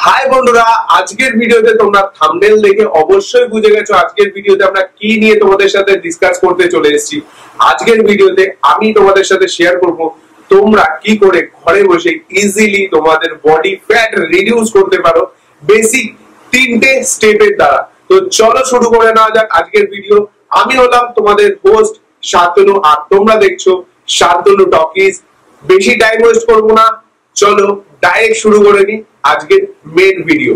High বন্ধুরা, আজকের ভিডিওতে তোমরা থাম্বনেল দেখে অবশ্যই বুঝে গেছো আজকের ভিডিওতে আমরা কি নিয়ে তোমাদের সাথে ডিসকাস করতে চলে এসেছি। আজকের ভিডিওতে আমি তোমাদের সাথে শেয়ার করব তোমরা কি করে ঘরে বসে ইজিলি তোমাদের বডি ফ্যাট রিডিউস করতে পারো বেসিক তিনটে স্টেপের দ্বারা। তো চলো শুরু করে নেওয়া যাক আজকের ভিডিও। আমি হলাম তোমাদের হোস্ট শান্তনু, আর তোমরা দেখছো শান্তনু টকিজ। বেশি টাইম ওয়েস্ট করবো না, চলো ডাইরেক্ট শুরু করে নি আজকের মেন ভিডিও।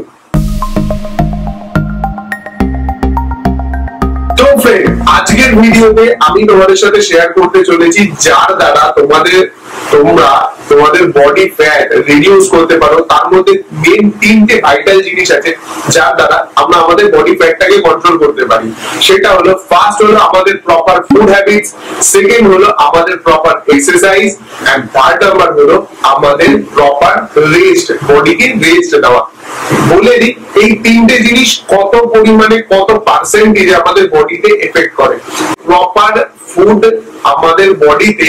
তো ফ্রেন্ড, আজকের ভিডিওতে আমি তোমাদের সাথে শেয়ার করতে চলেছি যার দ্বারা তোমরা তোমাদের বডি ফ্যাট রিডিউস করতে পারো। তার মধ্যে মেন তিনটে ভাইটাল জিনিস আছে যার দ্বারা আমরা আমাদের বডি ফ্যাটটাকে কন্ট্রোল করতে পারি। সেটা হলো, ফার্স্ট হলো আমাদের প্রপার ফুড হ্যাবিটস, সেকেন্ড হলো আমাদের proper exercise, and third number হলো আমাদের প্রপার রেস্ট, বডিকে রেস্ট দেওয়া। বলে দিই এই তিনটে জিনিস কত পরিমাণে কত পার্সেন্টেজ আমাদের বডিতে এফেক্ট করে। প্রপার ফুড আমাদের বডিতে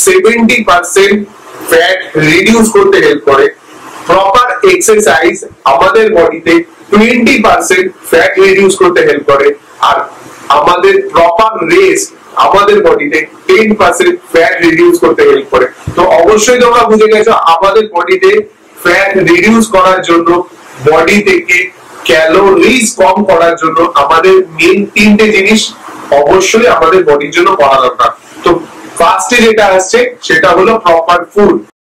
70% ফ্যাট রিডিউস করতে হেল্প করে। প্রপার এক্সারসাইজ আমাদের বডিতে 20% ফ্যাট রিডিউস করতে হেল্প করে। আর আমাদের প্রপার রেস্ট আমাদের বডিতে 10% ফ্যাট রিডিউস করতে হেল্প করে। তো অবশ্যই তোমরা বুঝে গেছো আমাদের বডিতে ফ্যাট রিডিউস করার জন্য, বডি থেকে ক্যালোরিজ কম করার জন্য আমাদের মেন তিনটে জিনিস অবশ্যই আমাদের বডির জন্য করা দরকার। তো ফার্স্টে যেটা আসছে সেটা হলো প্রপার ফুড।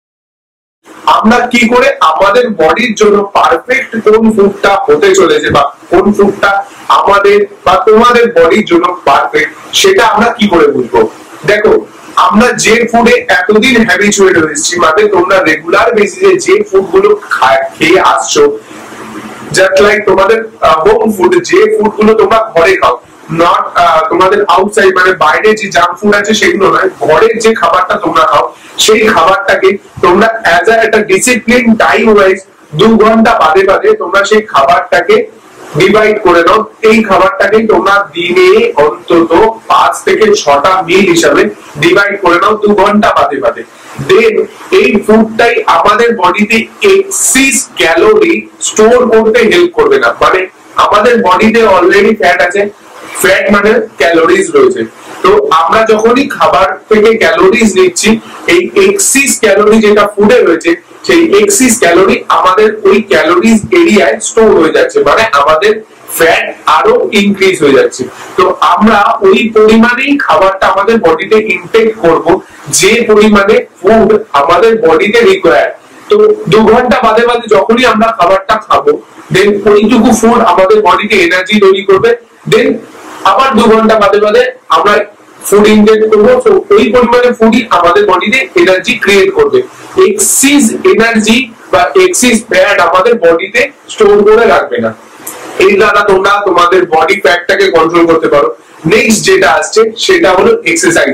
আমরা কি করে আমাদের বডির জন্য পারফেক্ট কোন ফুডটা হতে চলেছে বা কোন ফুডটা আমাদের বা তোমাদের বডির জন্য পারফেক্ট, সেটা আমরা কি করে বুঝবো? দেখো, আমরা যে ফুডে এতদিন হ্যাবিচুয়েট হয়েছি, মানে তোমরা রেগুলার বেসিসে যে ফুডগুলো খেয়ে আসছো, জাস্ট লাইক তোমাদের হোম ফুড, যে ফুডগুলো তোমরা ঘরে খাও, নট তোমাদের আউটসাইড, মানে বাইরে যে জাঙ্ক ফুড আছে সেগুলো নয়, ঘরের যে খাবারটা তোমরা খাও সেই খাবারটাকে তোমরা অ্যাজ একটা ডিসিপ্লিন টাইম ওয়াইজ 2 ঘন্টা বাদে বাদে তোমরা সেই খাবারটাকে ডিভাইড করে দাও। এই খাবারটাকে তোমরা দিনে অন্তত 5 থেকে 6টা মিল হিসাবে ডিভাইড করে নাও 2 ঘন্টা বাদে বাদে। দেন এই ফুডটাই আমাদের বডিতে এক্সিস ক্যালোরি স্টোর করতে হেল্প করবে না। মানে আমাদের বডিতে অলরেডি ফ্যাট আছে, ফ্যাট মানে ক্যালোরিজ রয়েছে। তো আমরা যখনই খাবার থেকে ক্যালোরিজ নিচ্ছি, এই এক্সিস ক্যালোরি যেটা ফুডে রয়েছে, সেই এক্সিস ক্যালোরি আমাদের ওই ক্যালোরিজ এরিয়ায় স্টোর হয়ে যাচ্ছে, মানে আমাদের ফ্যাট আরো ইনক্রিজ হয়ে যাচ্ছে। তো আমরা ওই পরিমাণেই খাবারটা আমাদের বডিতে ইনটেক করব যে পরিমাণে ফুড আমাদের বডিতে রিকোয়ার্ড। তো 2 ঘন্টা বাদে বাদে যখনই আমরা খাবারটা খাবো, দেন ওইটুকু ফুড আমাদের বডিতে এনার্জি তৈরি করবে। দেন আবার 2 ঘন্টা বাদে বাদে আমরা ফুড ইনটেক করবো, তো ওই পরিমাণে ফুডই আমাদের বডিতে এনার্জি ক্রিয়েট করবে। এক্সিস এনার্জি বা এক্সিস ফ্যাট আমাদের বডিতে স্টোর করে রাখবে না। এই দ্বারা তোমরা তোমাদের বডি ফ্যাটটাকে কন্ট্রোল করতে পারো। নেক্সট যেটা আসছে সেটা হলো এক্সারসাইজ।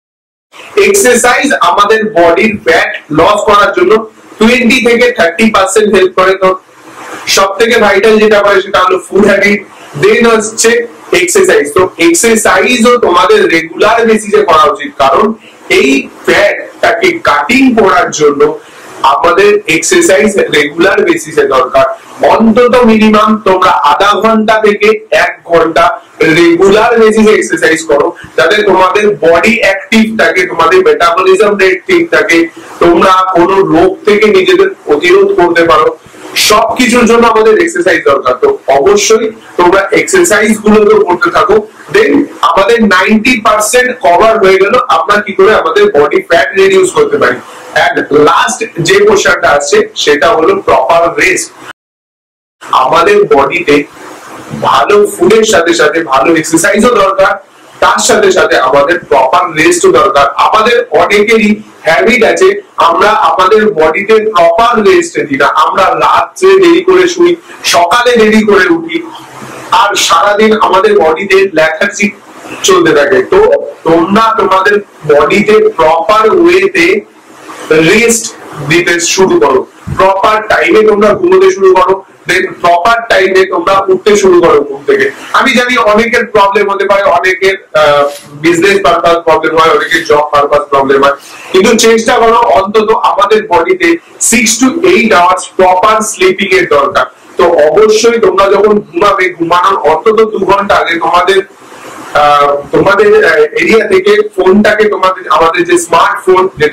এক্সারসাইজ আমাদের বডির ফ্যাট লস করার জন্য 20 থেকে 30% হেল্প করে। তো সব থেকে ভাইটাল যেটা হয় সেটা হলো ফুড হ্যাবিট, দেন হচ্ছে এক্সারসাইজ। তো এক্সারসাইজও তোমাদের রেগুলার বেসিসে করা উচিত, কারণ এই ফ্যাটটাকে কাটিং করার জন্য আমাদের এক্সারসাইজ রেগুলার বেসিসে দরকার। অন্তত মিনিমাম তোমরা আধা ঘন্টা থেকে 1 ঘন্টা রেগুলার বেসিসে এক্সারসাইজ করো, যাতে তোমাদের বডি অ্যাক্টিভ থাকে, তোমাদের মেটাবলিজম রেট ঠিক থাকে, তোমরা কোনো রোগ থেকে নিজেদের প্রতিরোধ করতে পারো। সবকিছুর জন্য আমাদের এক্সারসাইজ দরকার। তো অবশ্যই তোমরা এক্সারসাইজ গুলো তো করতে থাকো। দেন আমাদের 90% কভার হয়ে গেল আমরা কি করে আমাদের বডি ফ্যাট রিডিউস করতে পারি। এন্ড লাস্ট যে কোশ্চেনটা আছে সেটা হলো প্রপার রেস্ট। আমাদের বডিতে ভালো ফুডের সাথে সাথে ভালো এক্সারসাইজও দরকার, তার সাথে সাথে আমাদের প্রপার রেস্টও দরকার। আমাদের অনেকেরই হ্যাবিট আছে আমরা আমাদের বডিতে প্রপার রেস্ট দিই না, আমরা রাত্রে দেরি করে শুই, সকালে দেরি করে উঠি, আর সারাদিন আমাদের বডিতে লেথার্জি চলতে থাকে। তো তোমরা তোমাদের বডিতে প্রপার ওয়েতে রেস্ট দিতে শুরু করো, প্রপার টাইমে তোমরা ঘুমোতে শুরু করো। দেন প্রপার টাইমে তোমরা উঠতে শুরু করো ঘুম থেকে। আমি জানি অনেকের প্রবলেম হতে পারে, অনেকের বিজনেস পারপাস প্রবলেম হয়, অনেকের জব পারপাস প্রবলেম হয়, কিন্তু চেষ্টা করো অন্তত আমাদের বডিতে 6 to 8 আওয়ার্স প্রপার স্লিপিং এর দরকার। তো অবশ্যই তোমরা যখন ঘুমাবে, ঘুমানোর অন্তত 2 ঘন্টা আগে তোমাদের এরিয়া থেকে ফোনটাকে, আমাদের যে স্মার্টফোন, যেটা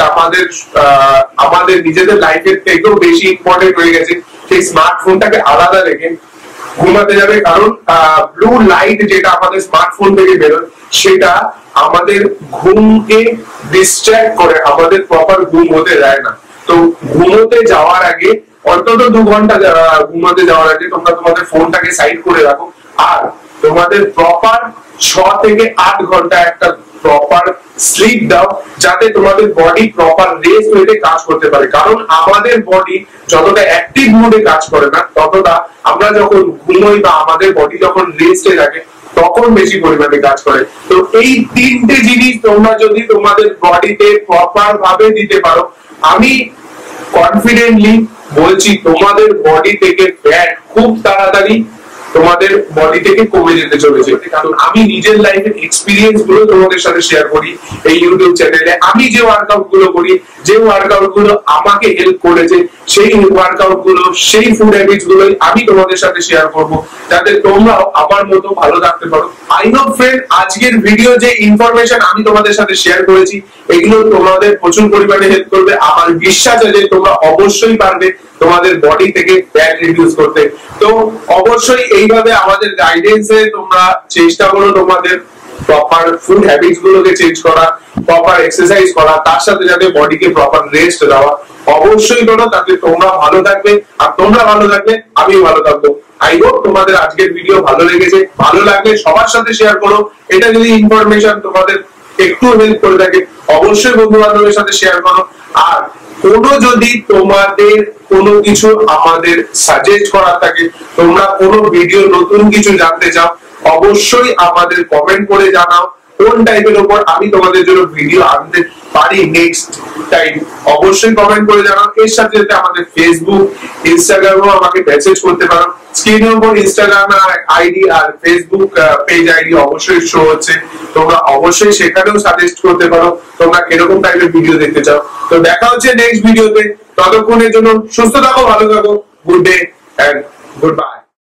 আমাদের নিজেদের লাইফের থেকেও বেশি ইম্পর্টেন্ট হয়ে গেছে, সেই স্মার্টফোনটাকে আলাদা রেখে ঘুমাতে যাবে। কারণ ব্লু লাইট যেটা আমাদের স্মার্টফোন থেকে বেরোয়, সেটা আমাদের ঘুমকে ডিস্ট্র্যাক্ট করে, আমাদের প্রপার ঘুম হতে দেয় না। তো ঘুমোতে যাওয়ার আগে অন্তত 2 ঘন্টা ঘুমাতে যাওয়ার আগে তোমরা তোমাদের ফোনটাকে সাইড করে রাখো, আর তোমাদের প্রপার 6 থেকে 8 ঘন্টা একটা প্রপার স্লিপ দাও, যাতে তোমাদের বডি প্রপার রেস্ট হইতে কাজ করতে পারে। কারণ আমাদের বডি যতটা অ্যাক্টিভ মোডে কাজ করে না, ততটা আমরা যখন ঘুমোই বা আমাদের বডি যখন রেস্টে থাকে তখন বেশি পরিমাণে কাজ করে। তো এই 3টে জিনিস তোমরা যদি তোমাদের বডিতে প্রপার ভাবে দিতে পারো, আমি কনফিডেন্টলি বলছি তোমাদের বডি থেকে ফ্যাট খুব তাড়াতাড়ি তোমাদের বডি থেকে কমে যেতে চলেছে। কারণ আমি নিজের লাইফের এক্সপিরিয়েন্স গুলো তোমাদের সাথে শেয়ার করি এই ইউটিউব চ্যানেলে। আমি যে ওয়ার্কআউট গুলো করি, যে ওয়ার্কআউট গুলো আমাকে হেল্প করেছে, সেই ওয়ার্কআউট গুলো, সেই ফুড হ্যাবিটস গুলোই আমি তোমাদের সাথে শেয়ার করব, যাতে তোমরাও আমার মতো ভালো থাকতে পারো। আই নো ফ্রেন্ড, আজকের ভিডিও যে ইনফরমেশন আমি তোমাদের সাথে শেয়ার করেছি, এগুলো তোমাদের প্রচুর পরিমাণে হেল্প করবে। আমার বিশ্বাস আছে তোমরা অবশ্যই পারবে তোমাদের বডি থেকে ফ্যাট রিডিউস করতে। তো অবশ্যই এইভাবে আমাদের গাইডেন্সে তোমরা চেষ্টা করো তোমাদের প্রপার ফুড হ্যাবিটস গুলোকে চেঞ্জ করা, প্রপার এক্সারসাইজ করা, তার সাথে সাথে বডিকে প্রপার রেস্ট দেওয়া। অবশ্যই করো, তাতে তোমরা ভালো থাকবে, আর তোমরা ভালো থাকলে আমিও ভালো থাকবো। আই হোপ তোমাদের আজকের ভিডিও ভালো লেগেছে। ভালো লাগলে সবার সাথে শেয়ার করো। এটা যদি ইনফরমেশন তোমাদের একটু হেল্প করে থাকে, অবশ্যই বন্ধু বান্ধবের সাথে শেয়ার করো। আর যদি তোমাদের কোনো কিছু আমাদের সাজেস্ট করার থাকে, তোমরা কোনো ভিডিও নতুন কিছু জানতে চাও, অবশ্যই আমাদের কমেন্ট করে জানাও কোন টাইপের উপর আমি তোমাদের জন্য ভিডিও আনতে পারি নেক্সট টাইম। অবশ্যই কমেন্ট করে জানাও। এর সাথে সাথে আমাদের ফেসবুক, ইনস্টাগ্রামেও আমাকে মেসেজ করতে পারো। স্ক্রিনের উপর ইনস্টাগ্রাম আইডি আর ফেসবুক পেজ আইডি অবশ্যই শো হচ্ছে, তোমরা অবশ্যই সেখানেও সাজেস্ট করতে পারো তোমরা কিরকম টাইপের ভিডিও দেখতে চাও। তো দেখা হচ্ছে নেক্সট ভিডিওতে। ততক্ষণের জন্য সুস্থ থাকো, ভালো থাকো। Good day and good bye.